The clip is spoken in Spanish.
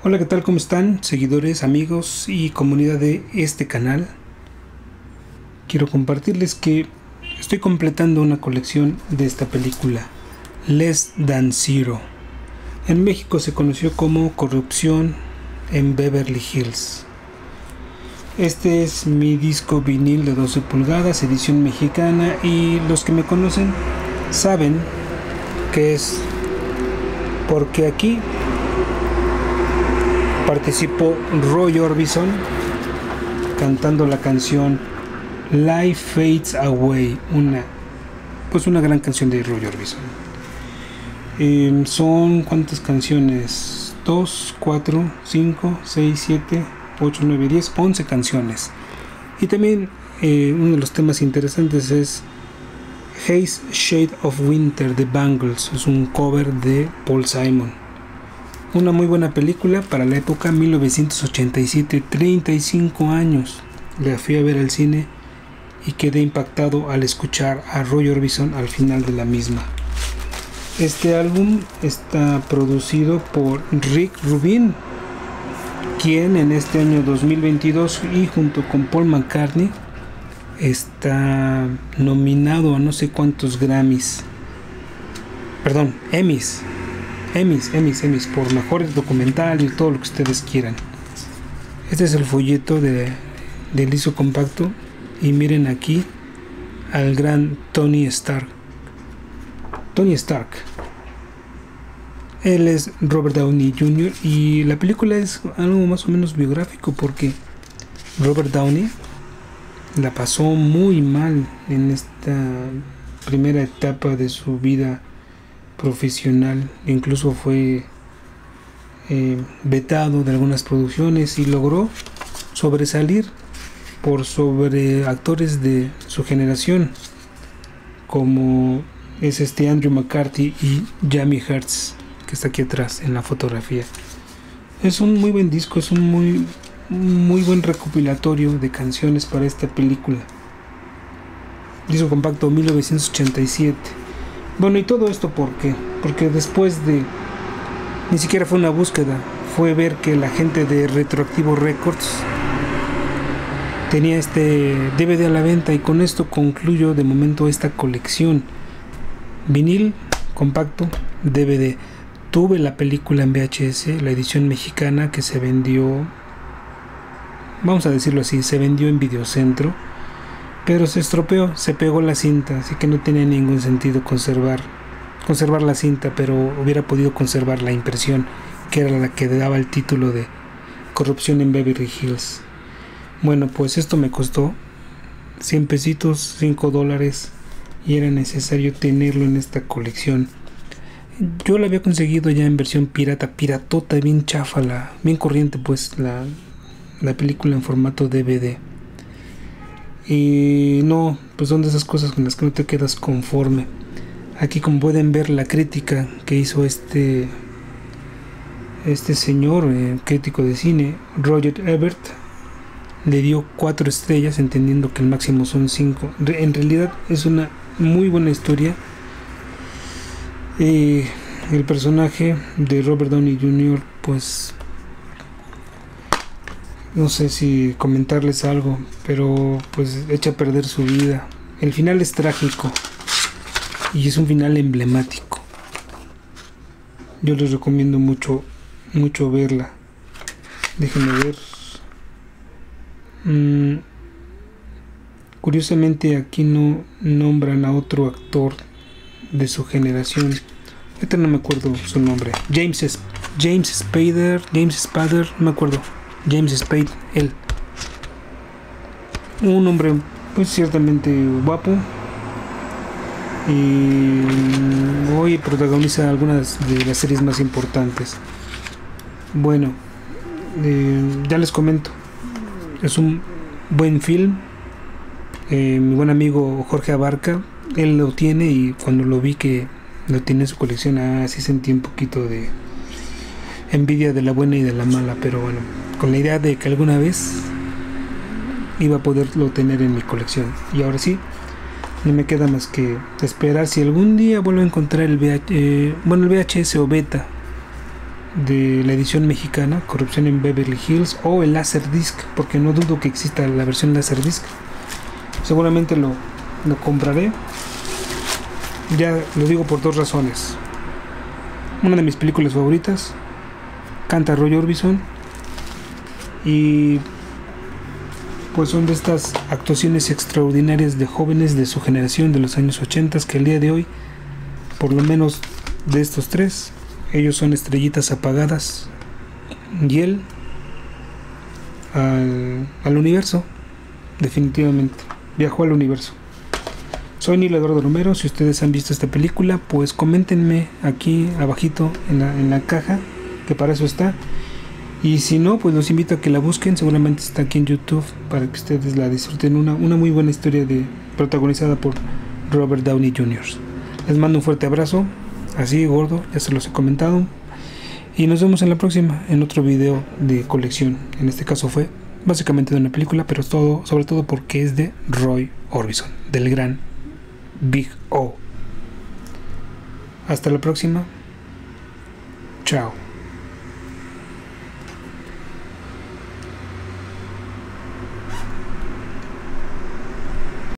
Hola, ¿qué tal? ¿Cómo están? Seguidores, amigos y comunidad de este canal. Quiero compartirles que estoy completando una colección de esta película, Less Than Zero. En México se conoció como Corrupción en Beverly Hills. Este es mi disco vinil de 12 pulgadas, edición mexicana, y los que me conocen saben que es porque aquí participó Roy Orbison cantando la canción Life Fades Away, una gran canción de Roy Orbison. Son ¿cuántas canciones? 2, 4, 5, 6, 7, 8, 9, 10, 11 canciones. Y también uno de los temas interesantes es Haze Shade of Winter de Bangles. Es un cover de Paul Simon. Una muy buena película para la época, 1987, 35 años. La fui a ver al cine y quedé impactado al escuchar a Roy Orbison al final de la misma. Este álbum está producido por Rick Rubin, quien en este año 2022 y junto con Paul McCartney está nominado a no sé cuántos Emmys por mejores documental y todo lo que ustedes quieran. Este es el folleto del disco compacto y miren aquí al gran Tony Stark. Él es Robert Downey Jr. y la película es algo más o menos biográfico porque Robert Downey la pasó muy mal en esta primera etapa de su vida profesional. Incluso fue vetado de algunas producciones y logró sobresalir por sobre actores de su generación, como es Andrew McCarthy y Jamie Hertz, que está aquí atrás en la fotografía. Es un muy buen disco, es un muy buen recopilatorio de canciones para esta película. Disco compacto 1987. Bueno, y todo esto ¿por qué? Porque después de, ni siquiera fue una búsqueda, fue ver que la gente de Retroactivo Records tenía este DVD a la venta, y con esto concluyo de momento esta colección vinil, compacto, DVD. Tuve la película en VHS, la edición mexicana, que se vendió, vamos a decirlo así, se vendió en Videocentro, pero se estropeó, se pegó la cinta, así que no tenía ningún sentido conservar la cinta, pero hubiera podido conservar la impresión, que era la que daba el título de Corrupción en Beverly Hills. Bueno, pues esto me costó 100 pesitos, $5, y era necesario tenerlo en esta colección. Yo la había conseguido ya en versión piratota, bien chafa, bien corriente, pues la película en formato DVD. Y no, pues son de esas cosas con las que no te quedas conforme. Aquí, como pueden ver, la crítica que hizo este señor, crítico de cine, Roger Ebert, le dio 4 estrellas, entendiendo que el máximo son 5. En realidad es una muy buena historia. El personaje de Robert Downey Jr., pues no sé si comentarles algo, pero pues echa a perder su vida. El final es trágico y es un final emblemático. Yo les recomiendo mucho verla. Déjenme ver. Curiosamente aquí no nombran a otro actor de su generación. Ahorita no me acuerdo su nombre. James Spader, no me acuerdo. James Spade, él. Un hombre pues ciertamente guapo, y hoy protagoniza algunas de las series más importantes. Bueno, ya les comento, es un buen film. Mi buen amigo Jorge Abarca, él lo tiene, y cuando lo vi que lo tiene en su colección, así sentí un poquito de envidia de la buena y de la mala, pero bueno, con la idea de que alguna vez iba a poderlo tener en mi colección. Y ahora sí, no me queda más que esperar si algún día vuelvo a encontrar el VHS o beta de la edición mexicana, Corrupción en Beverly Hills, o el Laserdisc, porque no dudo que exista la versión Laserdisc. Seguramente lo compraré. Ya lo digo por dos razones. Una de mis películas favoritas, canta Roy Orbison, y pues son de estas actuaciones extraordinarias de jóvenes de su generación de los años 80, que el día de hoy, por lo menos de estos tres, ellos son estrellitas apagadas, y él al universo, definitivamente viajó al universo. Soy Neil Eduardo Romero. Si ustedes han visto esta película, pues coméntenme aquí abajito en la caja, que para eso está. Y si no, pues los invito a que la busquen. Seguramente está aquí en YouTube para que ustedes la disfruten. Una muy buena historia protagonizada por Robert Downey Jr. Les mando un fuerte abrazo, así gordo, ya se los he comentado. Y nos vemos en la próxima, en otro video de colección. En este caso fue básicamente de una película, pero sobre todo porque es de Roy Orbison, del gran Big O. Hasta la próxima. Chao.